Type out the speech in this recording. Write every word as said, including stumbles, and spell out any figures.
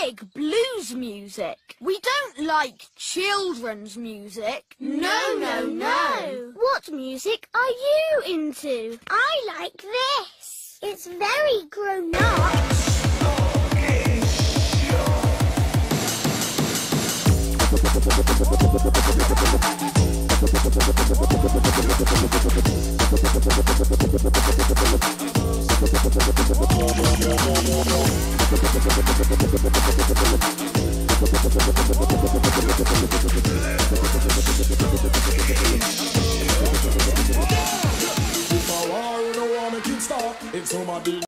dig blues music. We don't like children's music. No, no, no. What music are you into? I like this. It's very grown up. If I want to know what I can start, if somebody